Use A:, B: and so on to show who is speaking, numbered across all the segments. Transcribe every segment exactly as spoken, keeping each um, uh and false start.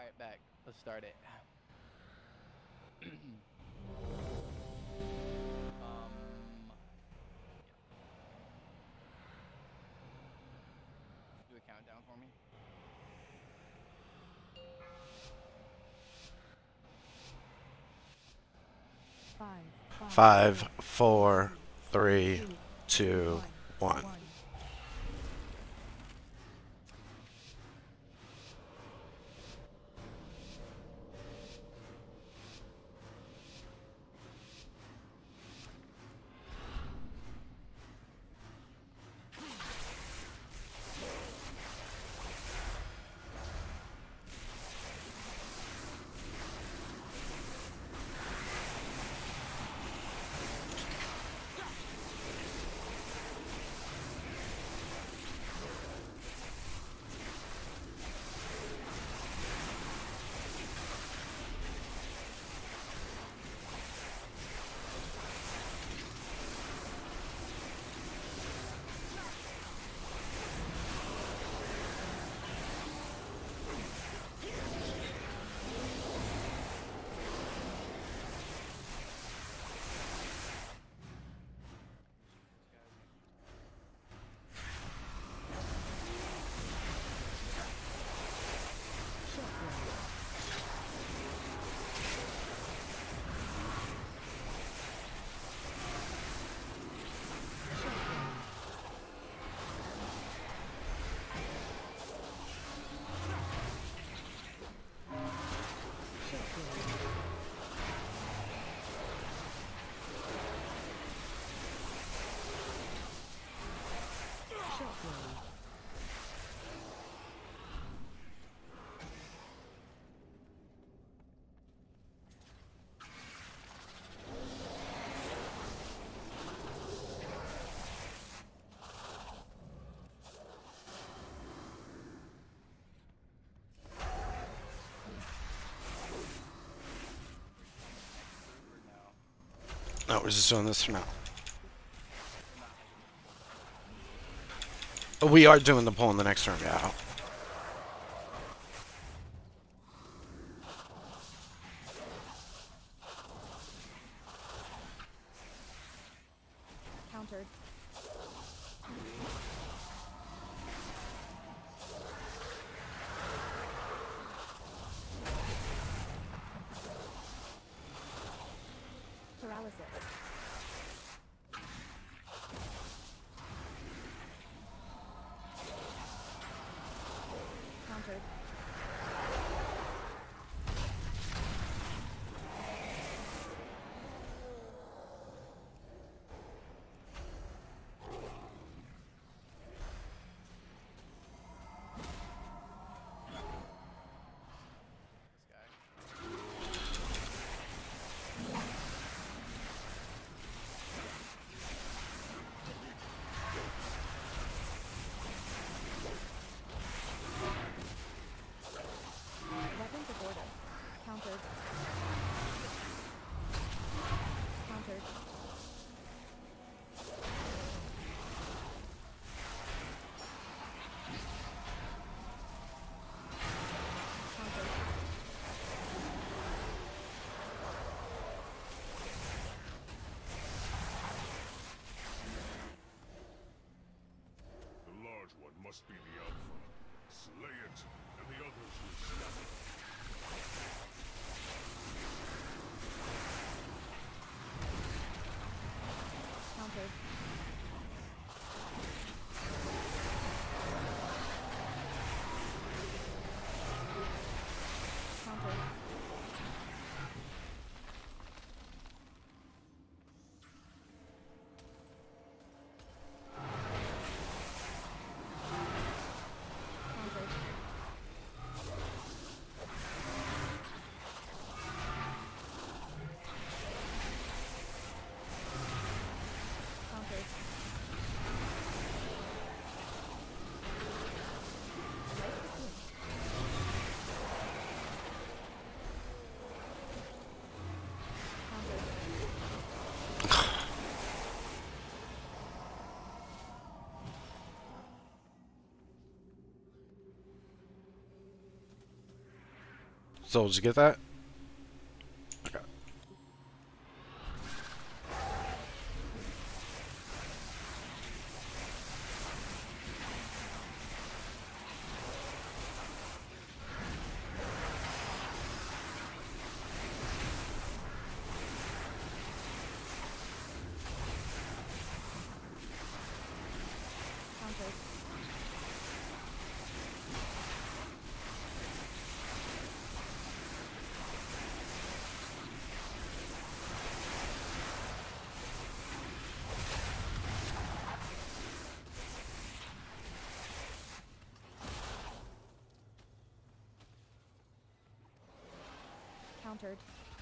A: Alright, back. Let's start it. um, yeah. Do a countdown for me.
B: Five, Five four, three, two, one. No, we're just doing this for now. We are doing the pull in the next turn, yeah.
C: Countered. Paralysis. Countered. Weapons aborted. Countered. Countered. Countered.
D: The large one must be the Alpha. Slay it, and the others will snap it.
C: Countered. Countered. Countered. Countered.
B: So did you get that? Okay.
C: Countered. Countered.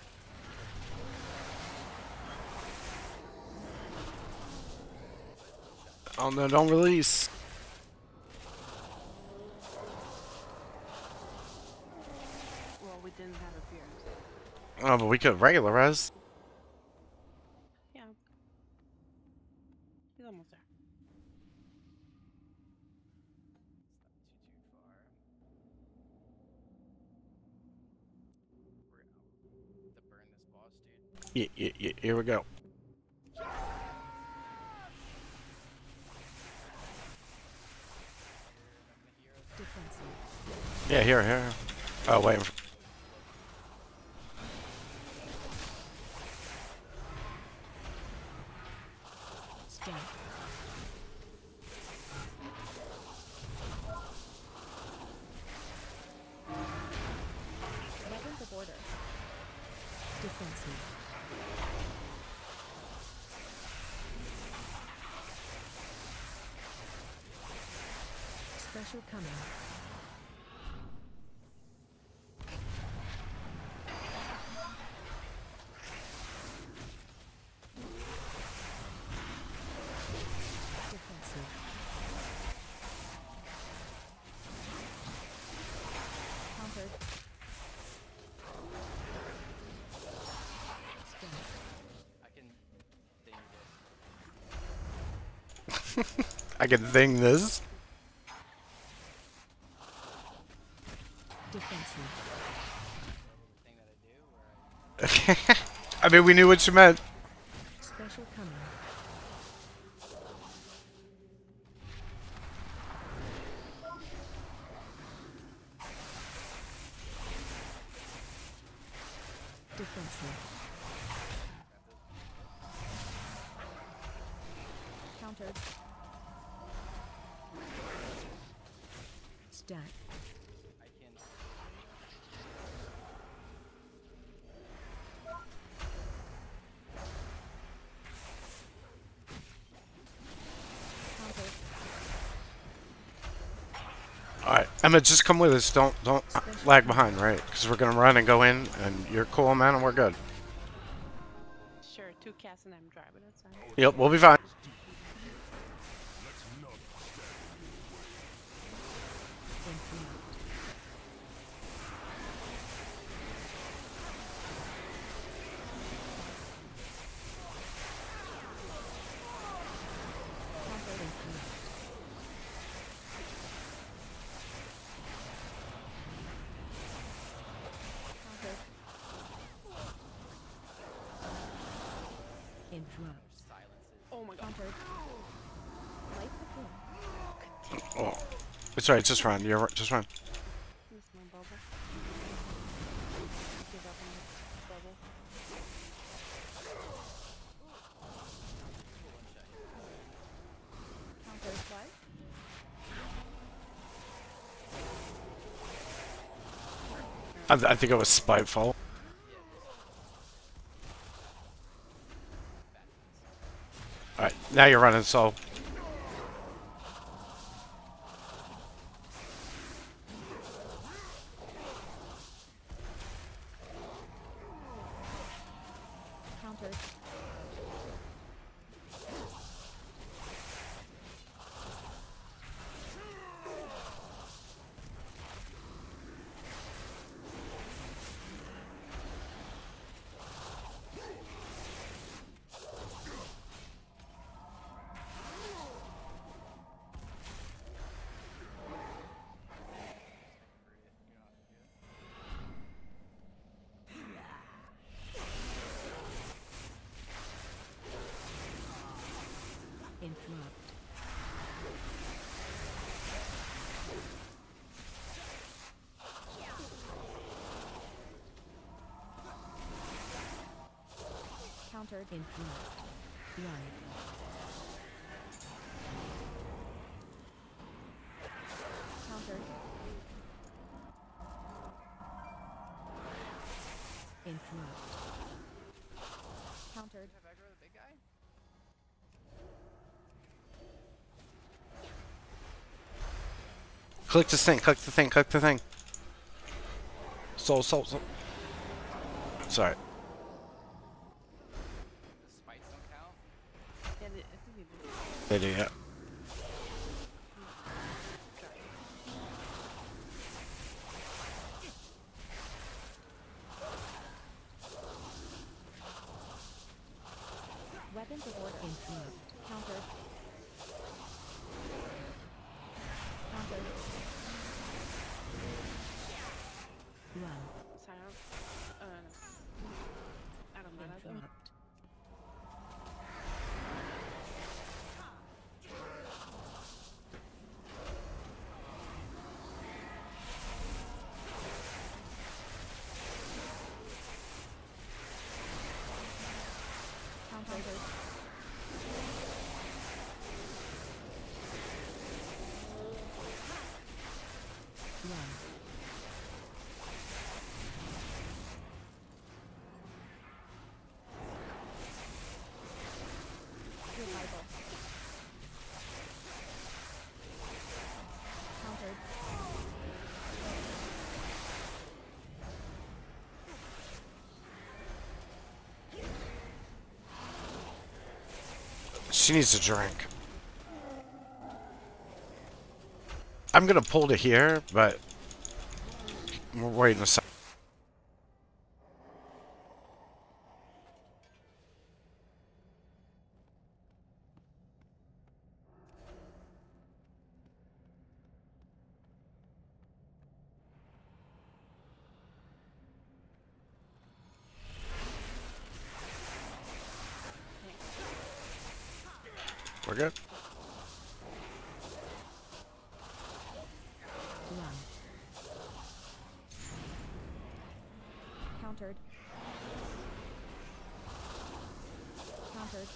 B: Oh no, don't release.
E: Well, we didn't have a fear.
B: Oh, but we could regular res.
E: Yeah. He's almost there.
A: It's not too too far. We're gonna have to burn this boss, dude.
B: Yeah, yeah, yeah, here we go.
C: Defensive.
B: Yeah, here, here. Oh, wait.
C: Stun. Weapons of order. Defensive. Special coming. Defensive. Countered. Stun.
A: I can think this.
B: I can thing this.
C: Defensive.
A: The thing that I do, where I
B: I mean, we knew what you meant.
C: Special coming. Defensive. Countered. Stat.
A: I can.
C: Countered.
B: Alright, Emma, just come with us. Don't don't lag behind, right? Because we're gonna run and go in, and you're cool, man, and we're good.
E: Sure, two cats and I'm driving. That's fine.
B: Yep, we'll be fine.
D: Let's not stand
C: Influence. Countered. Influence. Countered. Interrupt.
A: Silences.
E: Oh my god.
C: Countered. Light the king.
B: Oh, it's alright. Just run. You're just run.
E: This is my bubble. Give up on this bubble.
C: Countered. What?
B: I, th I think it was spiteful. Alright, now you're running, so.
C: Countered. Influenced. Run. Countered. Influenced. Countered.
A: Have aggro the big guy?
B: Click this thing, click the thing, click the thing. Soul, soul, soul. Sorry.
A: The spikes don't count?
E: Yeah, they- I think they do.
B: They do, yeah.
C: Weapons of order. Influenced. Countered. Countered. Run.
E: Sorry, I don't, uh, no. I don't know. I don't know.
C: Interrupt. Countered. Run. Revival. Countered.
B: She needs a drink. I'm gonna pull to here, but we're waiting a sec. We're good.
C: Run. Countered. Countered.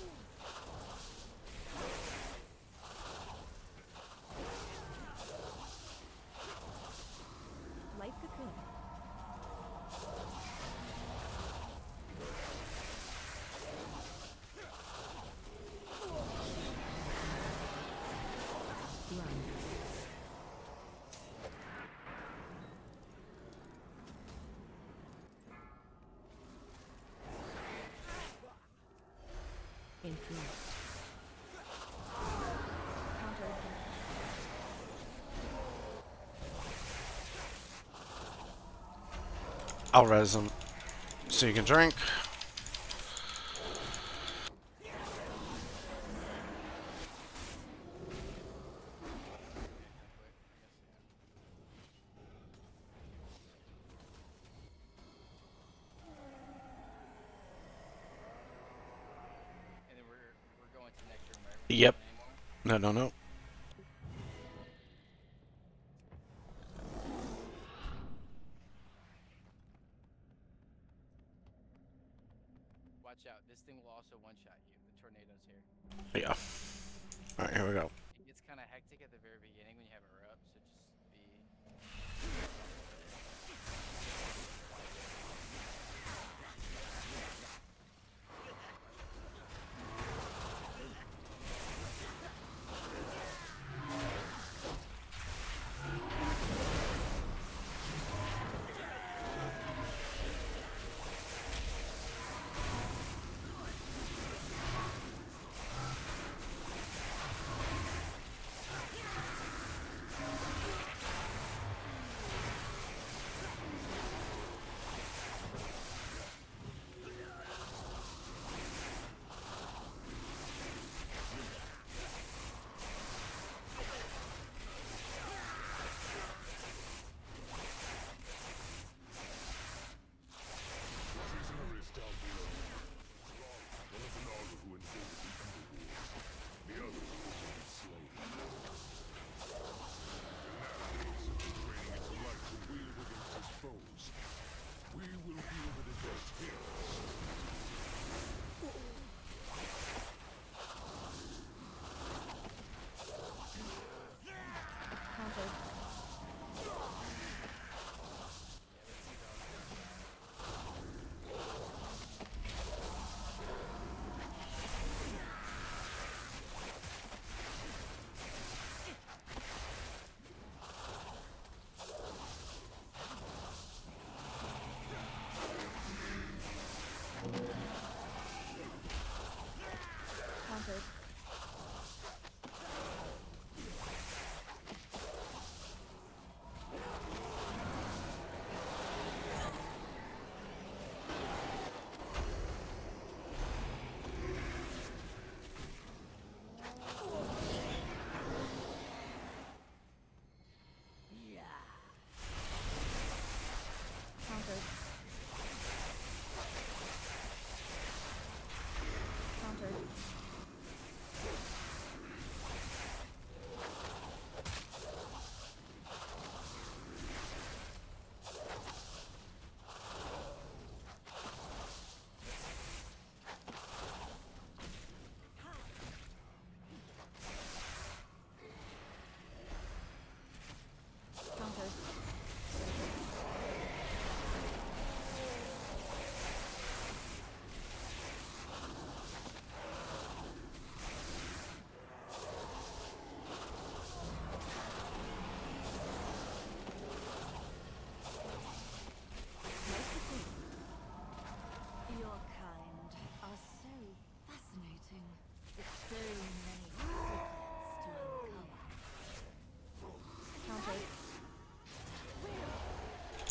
C: Light cocoon. Run. Influenced. Countered.
B: I'll res him so you can drink.
A: And then we're we're going to Necr room, right? We're not
B: Yep.
A: going anymore?
B: No, no, no.
A: Watch out. This thing will also one-shot you. The tornado's here.
B: Yeah. Alright, here we go.
A: It gets kind of hectic at the very beginning when you have her up, so just be...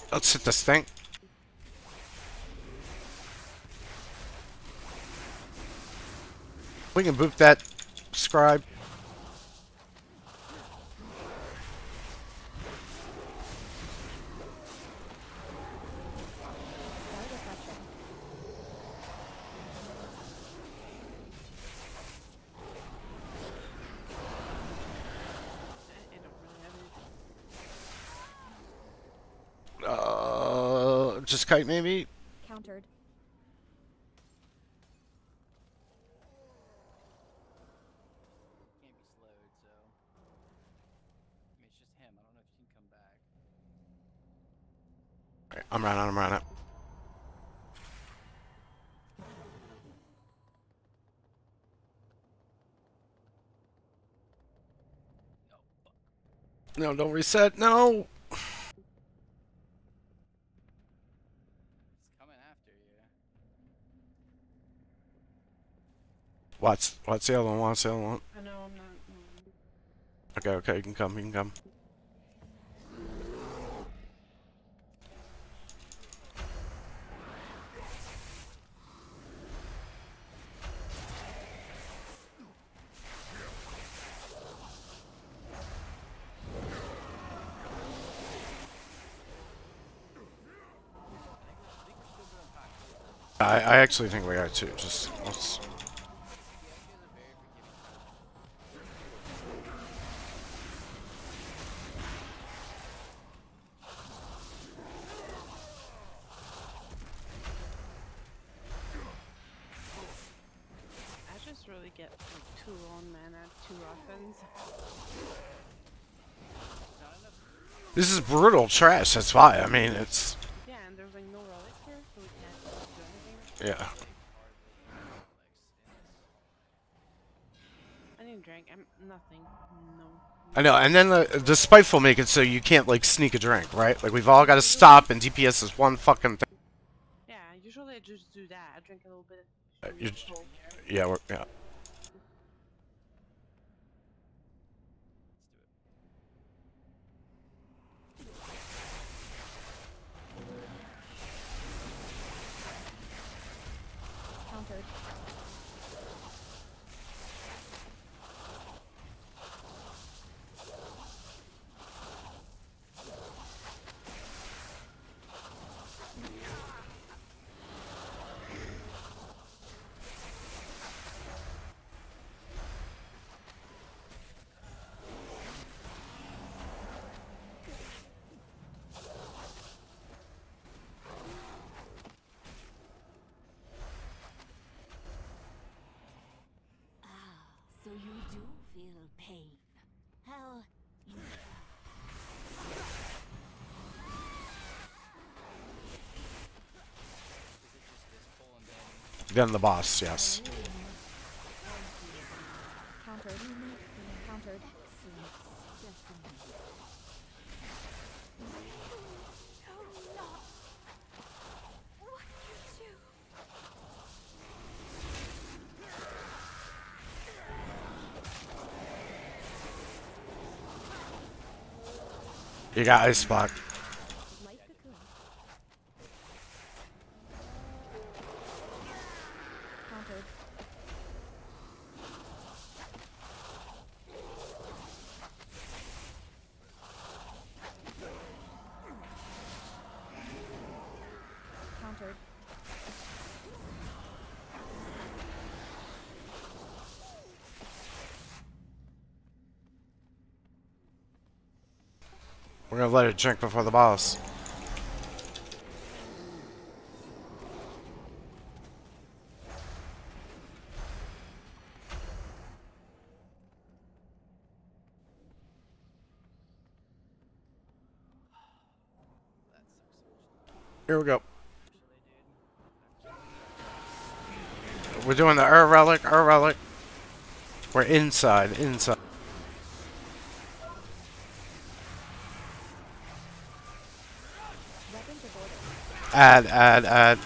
B: Let's hit this thing. We can boop that scribe.
C: Start reflection.
E: I, I don't really have anything.
B: Uh, just kite maybe.
C: Countered.
A: Can't be slowed, so. I mean, it's just him. I don't know if he can come back.
B: Alright, I'm running. I'm running.
A: No, fuck.
B: No, don't reset. No.
A: He's coming after you.
B: What's what's the other one? What's the other one?
E: I know I'm not. No.
B: Okay, okay, you can come. You can come. I I actually think we got two. Just let's.
A: He actually has a very forgiving.
E: I just really get like two on mana too often.
A: Not enough.
B: This is brutal trash. That's why. I mean, it's
E: Yeah, and there's like no relic here, so we can't do anything.
B: yeah.
A: Hardly any relics in this.
E: I need a drink. I'm nothing. No.
B: I know. And then the the spiteful make it so you can't like sneak a drink, right? Like we've all got to stop, and D P S is one fucking thing.
E: Yeah, usually I just do that. I drink a little bit.
B: Uh,
E: and
B: you're-
E: it's full.
B: Yeah, we're yeah.
C: Countered.
F: So you do feel pain. How you
A: Is it just this pull and then?
B: Then the boss, yes.
C: Countered. Countered.
F: excellent specimen.
C: No, not. What did you do?
B: You got ice block.
C: Light cocoon. Countered. Countered.
B: We're gonna let it drink before the boss.
A: That sucks so much.
B: Here we go.
A: Actually, dude.
B: We're doing the Ur relic, Ur relic. We're inside, inside.
C: Weapons of order.
B: Add, add, add.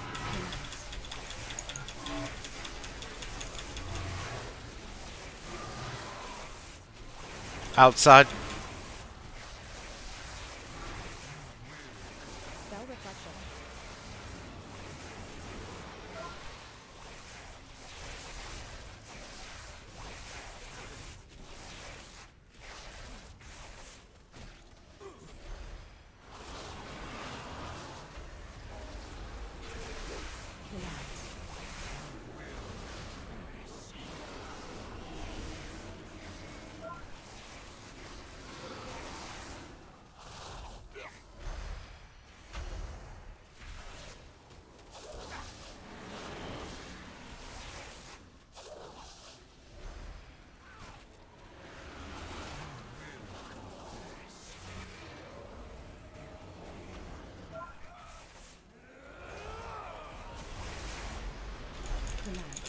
B: Outside.
C: Spell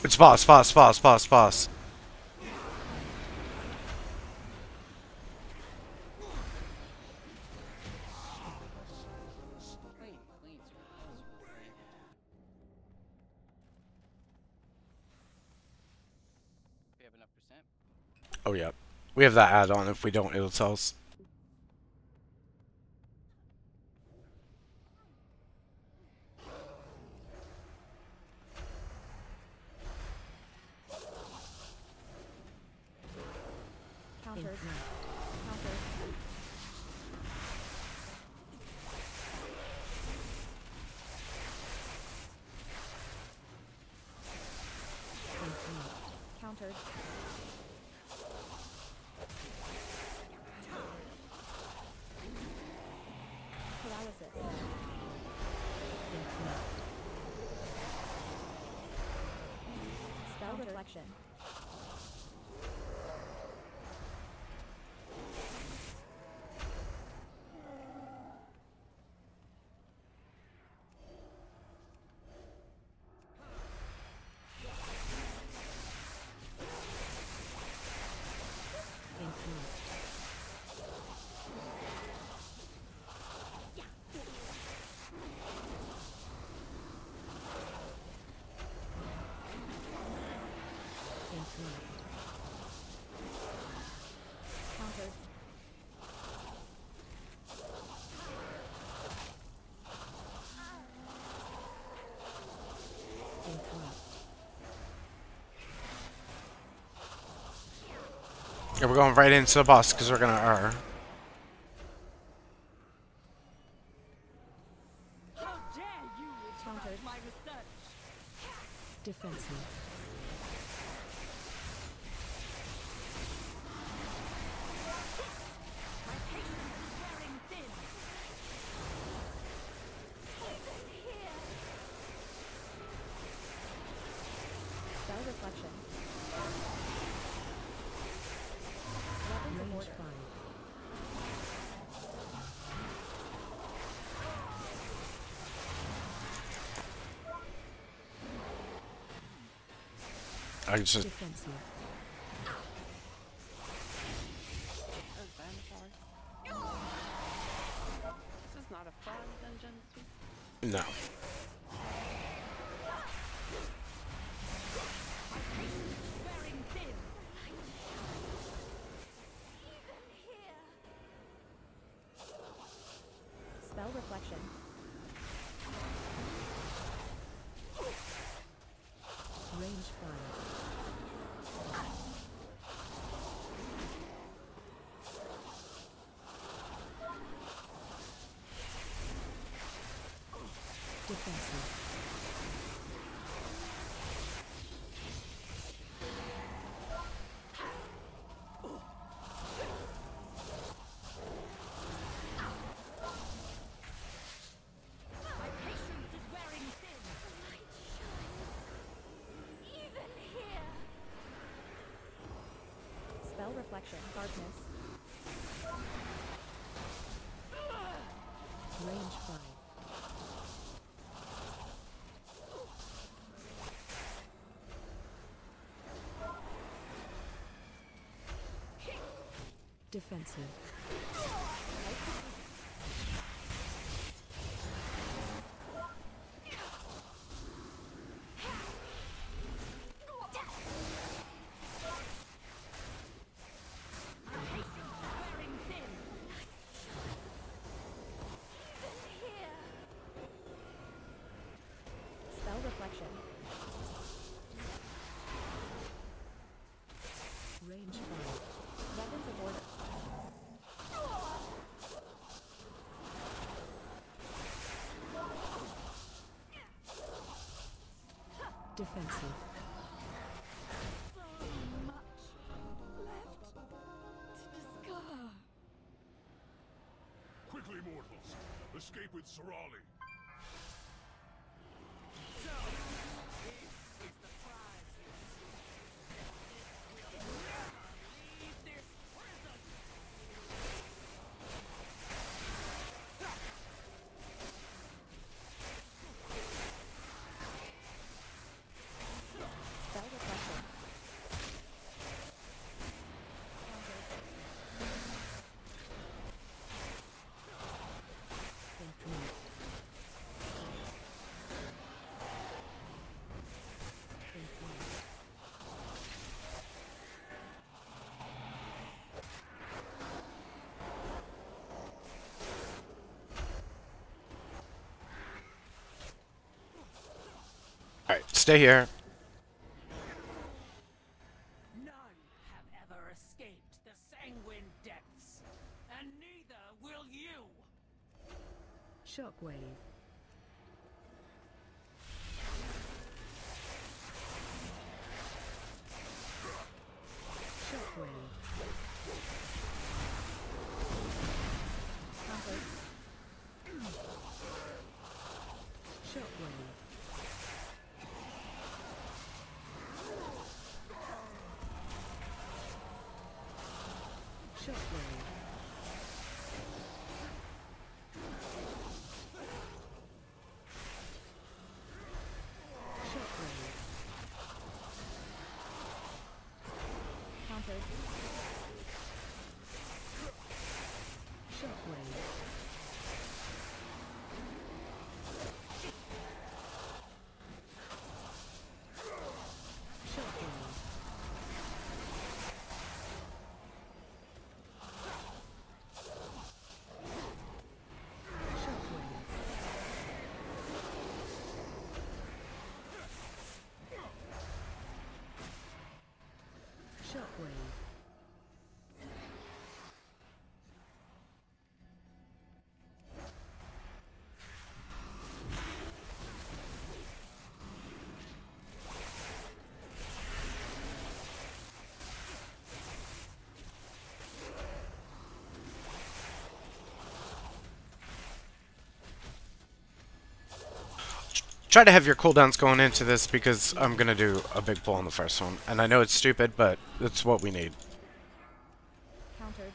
B: It's boss, boss, boss, boss, boss.
A: Clean, clean, super clean, super clean. We have enough percent.
B: Oh, yeah. We have that add-on. If we don't, it'll tell us.
C: Countered. Countered. Countered. Paralysis. Spell reflection. Countered.
B: Yeah, we're going right into the boss because we're gonna R.
E: How dare you interrupt
C: Countered.
E: my research?
G: Defensive.
E: My patience is wearing thin.
C: Spell reflection. Weapons of
G: Range
C: order.
G: five.
B: I just
G: Defensive.
E: Oh, I'm sorry. This is not a frog dungeon.
B: no.
E: Wearing thin.
C: Spell reflection.
G: Range five. Defensive.
E: My patience is wearing thin.
C: Spell reflection. Darkness.
G: Range five. Defensive.
E: Wearing thin.
C: Spell reflection.
G: Range five.
C: Weapons of order.
G: Defensive.
D: Quickly, mortals! Escape with Sorali!
C: Spell
B: stay here.
F: None have ever escaped the Sanguine depths, and neither will you!
G: Shockwave. Shockwave.
C: Counter.
G: Shockwave. Shockwave. Shockwave.
C: Counter.
G: Shockwave. Shockwave. Shockwave. Shockwave.
B: Try to have your cooldowns going into this because I'm gonna do a big pull on the first one. And I know it's stupid, but it's what we need.
C: Countered.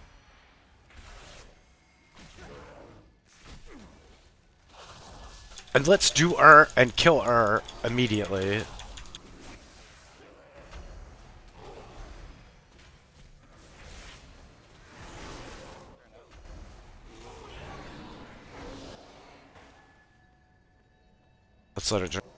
B: And let's do her and kill her immediately. Let's let her drink.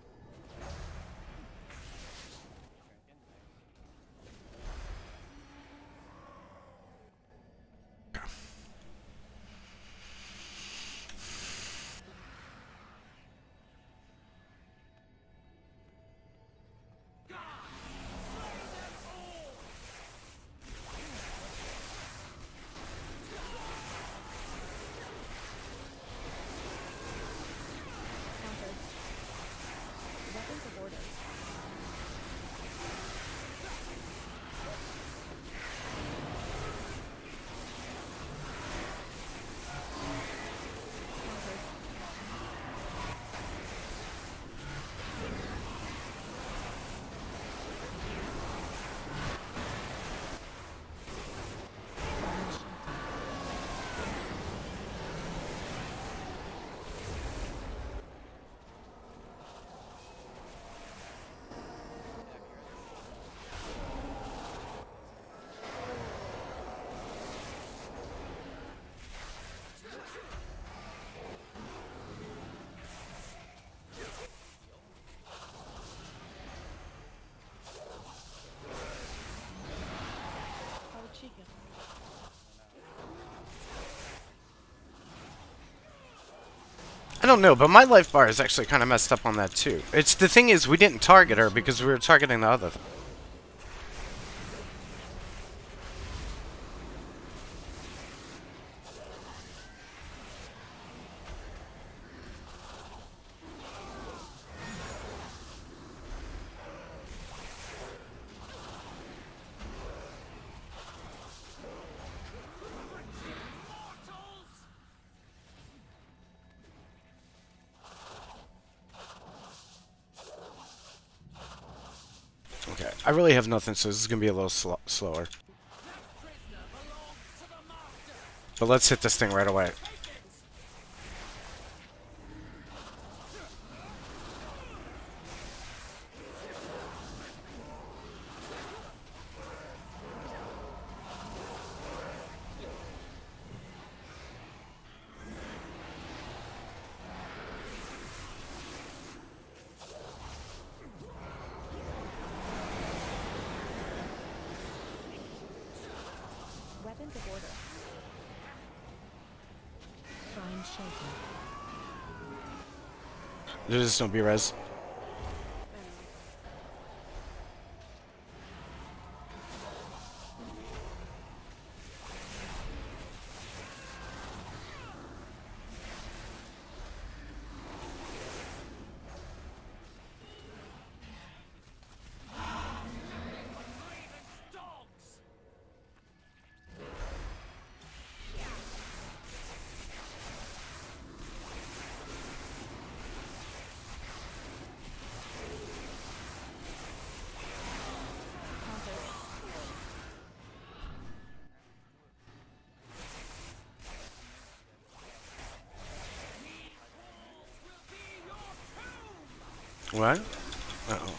C: Countered. Weapons of order. Countered.
E: Oh, chica.
B: I don't know, but my life bar is actually kind of messed up on that too. It's the thing is we didn't target her because we were targeting the other thing. Okay, I really have nothing, so this is gonna be a little sl slower. But let's hit this thing right away.
C: Weapons of order.
G: Find shelter.
B: There's no B-res.
E: Man,
B: What? Uh oh.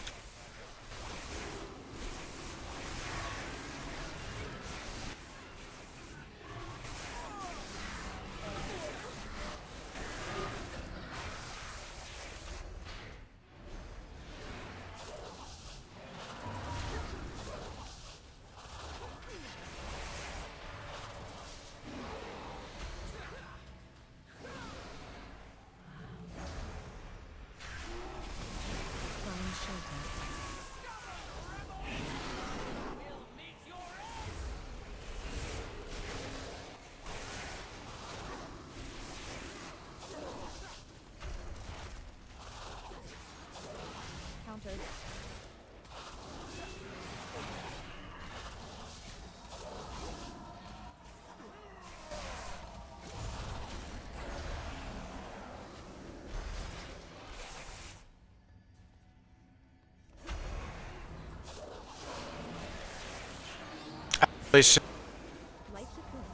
G: Find shelter.
C: Countered.
B: They should-
C: Light cocoon.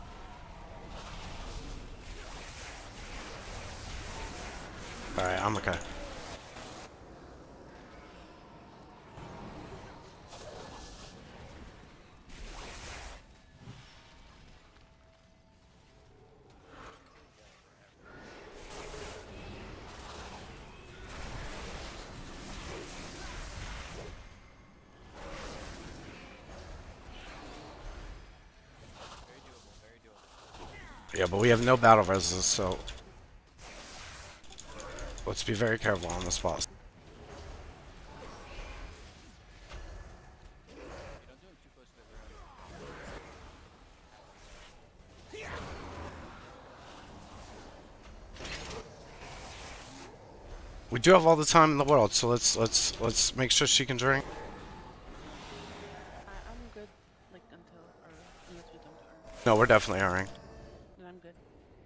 B: Alright, I'm okay.
A: Very doable, very doable.
B: Yeah, but we have no battle resistance, so let's be very careful on this boss.
A: Hey, don't do him too close to the ground.
B: We do have all the time in the world, so let's let's let's make sure she can drink.
E: I, I'm good, like, until, or unless we don't arm.
B: No, we're definitely hurrying.
E: Then I'm good.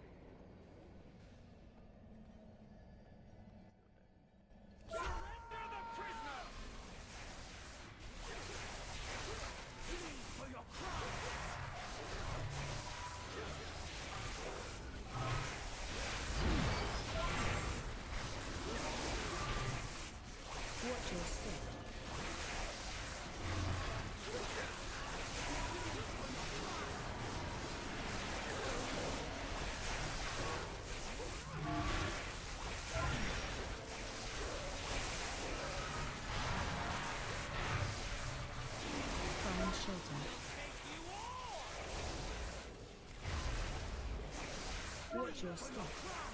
G: Watch your step. Find shelter. Watch your step.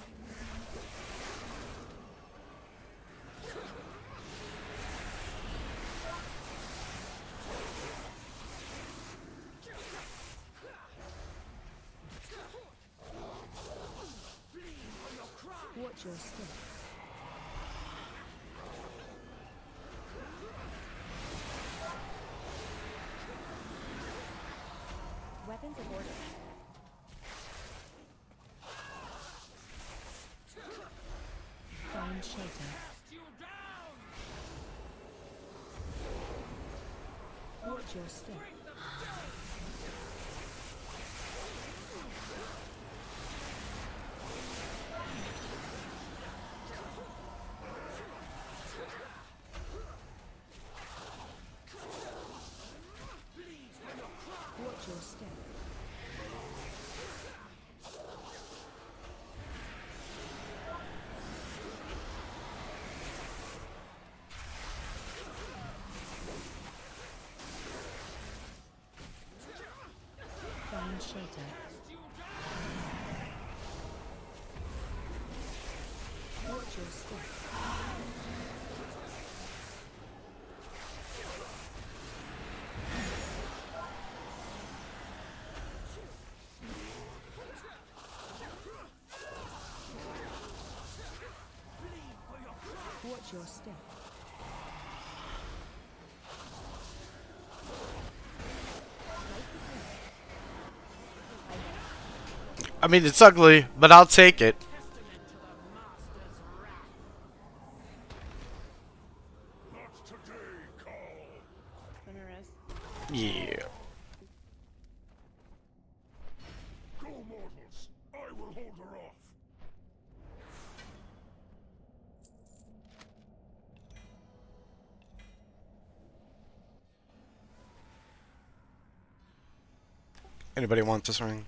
G: Watch your step.
C: Weapons of order.
G: Find shelter. Watch your step. Watch your step. Find shelter. Watch your step. Watch your step.
B: I mean, it's ugly, but I'll take it.
D: Not today, Carl.
E: Let me rest.
B: Yeah.
D: Go, mortals. I will hold her off.
B: Anybody want this ring?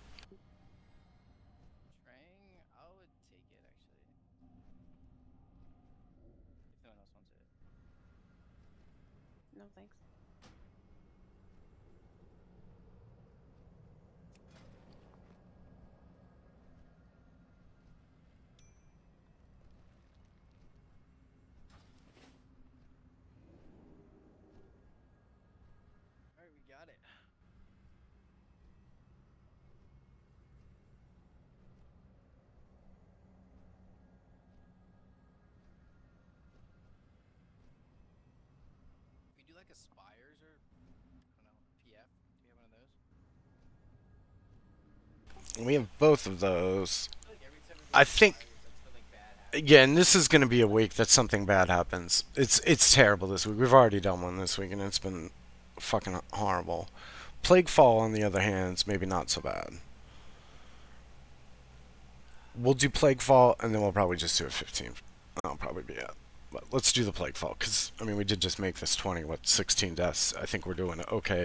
A: Trang, I would take it actually. If no one else wants it.
E: No thanks.
A: Alright, we got it. We do like aspires or I don't know, P F. Do you have one of those?
B: We have both of those.
A: I feel like every time we do
B: I think.
A: aspires, like something bad happens.
B: Yeah, and this is going to be a week that something bad happens. It's it's terrible this week. We've already done one this week, and it's been fucking horrible. Plaguefall, on the other hand, is maybe not so bad. We'll do Plaguefall, and then we'll probably just do a fifteen. That'll probably be it. But let's do the Plaguefall, because, I mean, we did just make this twenty, what, sixteen deaths. I think we're doing okay